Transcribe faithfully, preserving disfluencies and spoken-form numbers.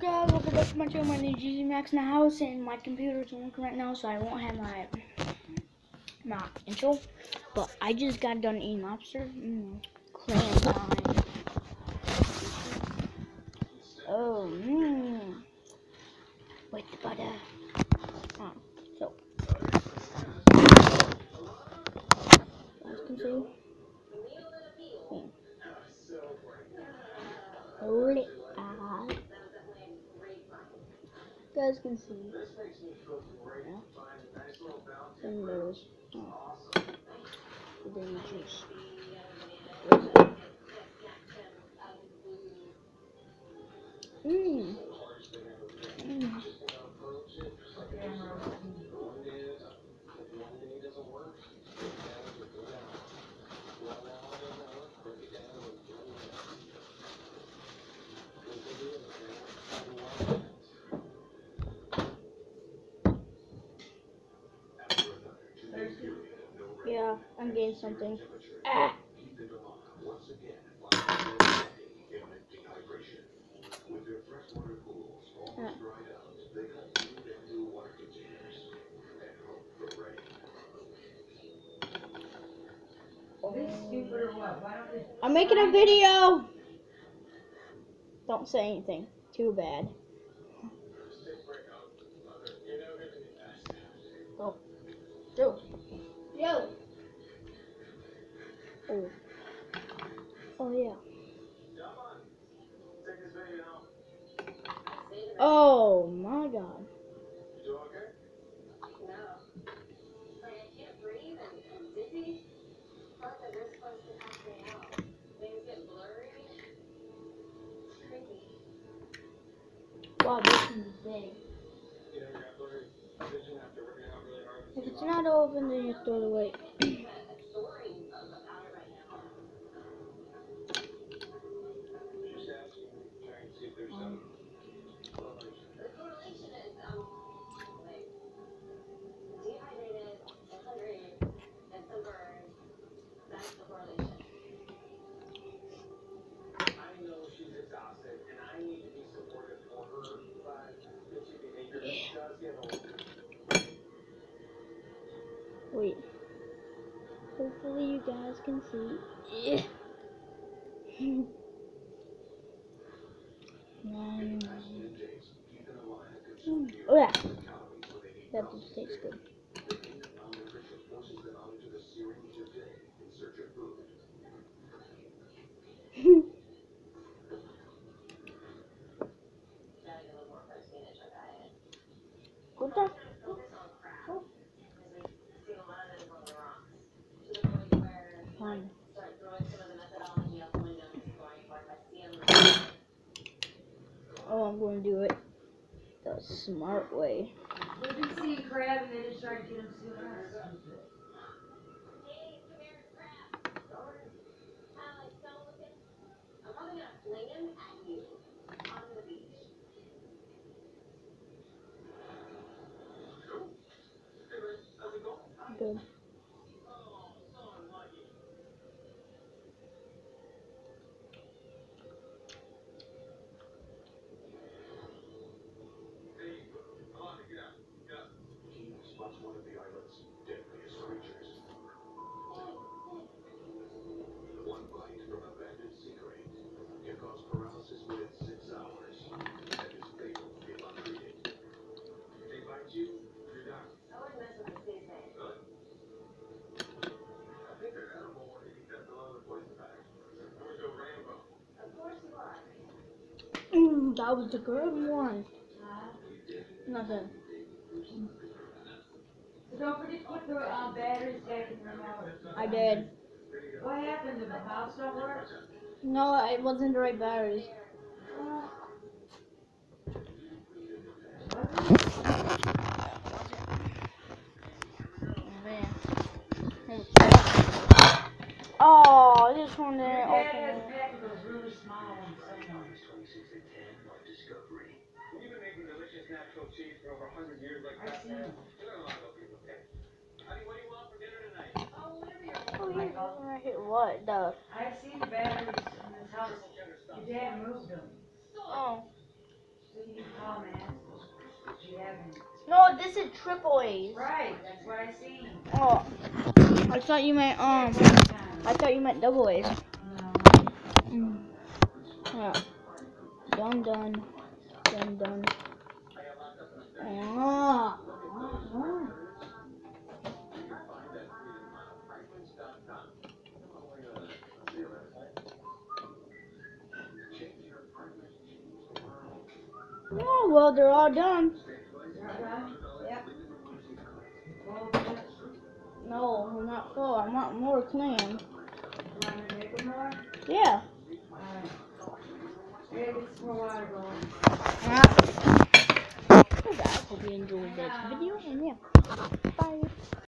guys, welcome back to my channel. My name is G Z Max in the house, and my computer is working right now, so I won't have my my intro. But I just got done eating lobster. Mmm, clam time. Oh, mmm. With the butter. Oh, so as you can see, mm. Hold it out. You guys can see. Yeah. And there's oh, the juice. Mmm. Mm. Yeah, I'm getting something. Ah. Ah. I'm making a video. Don't say anything. Too bad. Go. Go. Yo. Oh. Oh yeah. Oh my God. Wow, this is big. If it's not open, then you throw it away. um. Wait. Hopefully you guys can see. Yeah. Nine, nine. Mm. Oh yeah. That just tastes good. Good job. Oh. Fun. Oh, I'm going to do it the smart way. We've been seeing crab and they just tried to get him soon. Good. Mm, that was a good one. Nothing. So don't forget to put the uh, batteries back in your motor. I did. What happened? Did the mouse not work? No, it wasn't the right batteries. Oh, this one Your there. dad Okay. has a pack of those really small ones somewhere. You've been making delicious natural cheese for over a hundred years like I've that. seen them. You don't know how people taste. Honey, what do you want for dinner tonight? Oh, whatever you're Oh, yeah, right here. What? The. I've seen the batteries in this house. Your dad moved them. Oh. So you need tall mats. You haven't. No, this is triple A's. Right, that's what I seen. Oh, I thought you meant um. I thought you meant double A's. No. Mm. Yeah. Done, done, done, done. Ah. Oh well, they're all done. Yep. Well, good. No, I'm not full. I want more clam. You want to make them more? Yeah. Alright. I gotta get some more water going. Ah. So guys, hope you enjoyed this video, and yeah, bye.